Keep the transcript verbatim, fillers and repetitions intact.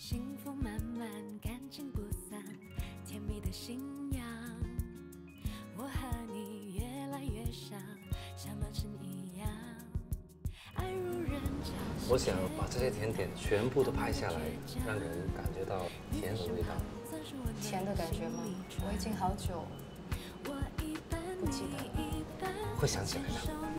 幸福满满，感情不散，甜蜜的信仰。我和你越来越像，像陌生一样。爱如人潮。 我想把这些甜点全部都拍下来，让人感觉到甜的味道。 甜的感觉吗？我已经好久不记得了。 会想起来的。